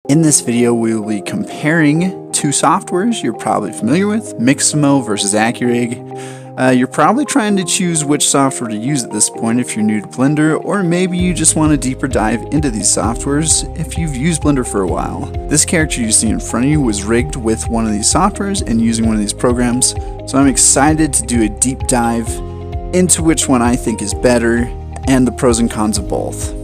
In this video, we will be comparing two softwares you're probably familiar with, Mixamo versus Accurig. You're probably trying to choose which software to use at this point if you're new to Blender, or maybe you just want a deeper dive into these softwares if you've used Blender for a while. This character you see in front of you was rigged with one of these softwares and using one of these programs, so I'm excited to do a deep dive into which one I think is better and the pros and cons of both.